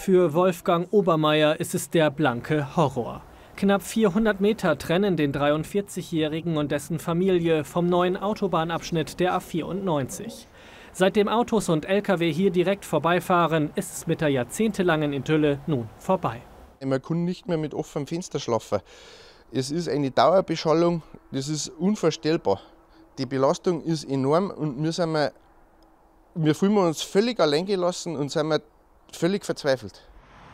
Für Wolfgang Obermeier ist es der blanke Horror. Knapp 400 Meter trennen den 43-Jährigen und dessen Familie vom neuen Autobahnabschnitt der A94. Seitdem Autos und Lkw hier direkt vorbeifahren, ist es mit der jahrzehntelangen Idylle nun vorbei. Man kann nicht mehr mit offenem Fenster schlafen. Es ist eine Dauerbeschallung, das ist unvorstellbar. Die Belastung ist enorm und wir fühlen uns völlig allein gelassen und sind völlig verzweifelt.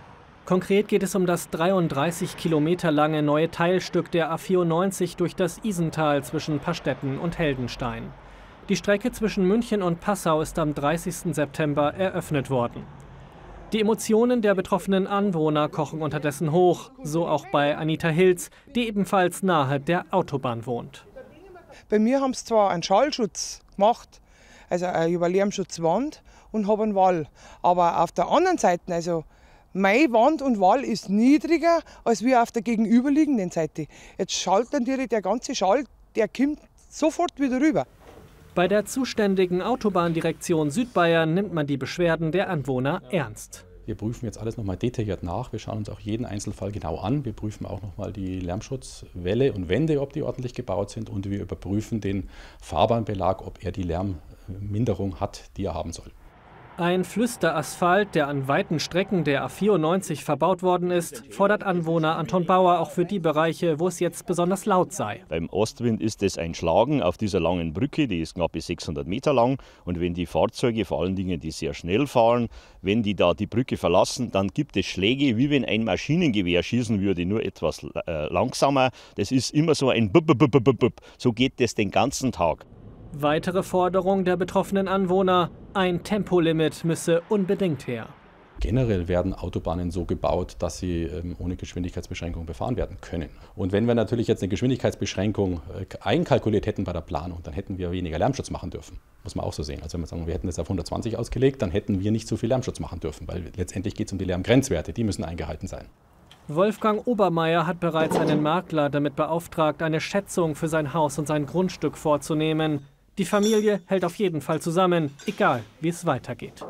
Konkret geht es um das 33 Kilometer lange neue Teilstück der A94 durch das Isental zwischen Pastetten und Heldenstein. Die Strecke zwischen München und Passau ist am 30. September eröffnet worden. Die Emotionen der betroffenen Anwohner kochen unterdessen hoch, so auch bei Anita Hilz, die ebenfalls nahe der Autobahn wohnt. Bei mir haben sie zwar einen Schallschutz gemacht, also eine Überlärmschutzwand und haben einen Wall. Aber auf der anderen Seite, also meine Wand und Wall ist niedriger als wir auf der gegenüberliegenden Seite. Jetzt schallt natürlich der ganze Schall, der kommt sofort wieder rüber. Bei der zuständigen Autobahndirektion Südbayern nimmt man die Beschwerden der Anwohner ernst. Wir prüfen jetzt alles nochmal detailliert nach. Wir schauen uns auch jeden Einzelfall genau an. Wir prüfen auch nochmal die Lärmschutzwälle und Wände, ob die ordentlich gebaut sind. Und wir überprüfen den Fahrbahnbelag, ob er die Lärmminderung hat, die er haben soll. Ein Flüsterasphalt, der an weiten Strecken der A94 verbaut worden ist, fordert Anwohner Anton Bauer auch für die Bereiche, wo es jetzt besonders laut sei. Beim Ostwind ist es ein Schlagen auf dieser langen Brücke, die ist knapp 600 Meter lang. Und wenn die Fahrzeuge, vor allen Dingen die sehr schnell fahren, wenn die da die Brücke verlassen, dann gibt es Schläge, wie wenn ein Maschinengewehr schießen würde, nur etwas langsamer. Das ist immer so ein Bup, bup, bup, bup, bup. So geht es den ganzen Tag. Weitere Forderung der betroffenen Anwohner: ein Tempolimit müsse unbedingt her. Generell werden Autobahnen so gebaut, dass sie ohne Geschwindigkeitsbeschränkung befahren werden können. Und wenn wir natürlich jetzt eine Geschwindigkeitsbeschränkung einkalkuliert hätten bei der Planung, dann hätten wir weniger Lärmschutz machen dürfen. Muss man auch so sehen. Also wenn wir sagen, wir hätten das auf 120 ausgelegt, dann hätten wir nicht so viel Lärmschutz machen dürfen, weil letztendlich geht es um die Lärmgrenzwerte, die müssen eingehalten sein. Wolfgang Obermeier hat bereits einen Makler damit beauftragt, eine Schätzung für sein Haus und sein Grundstück vorzunehmen. Die Familie hält auf jeden Fall zusammen, egal wie es weitergeht.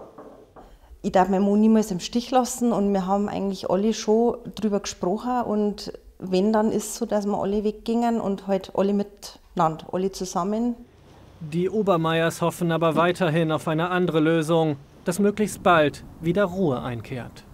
Ich darf meinen Mann niemals im Stich lassen und wir haben eigentlich alle schon drüber gesprochen. Und wenn, dann ist es so, dass wir alle weggingen und halt alle miteinander, alle zusammen. Die Obermeiers hoffen aber weiterhin auf eine andere Lösung, dass möglichst bald wieder Ruhe einkehrt.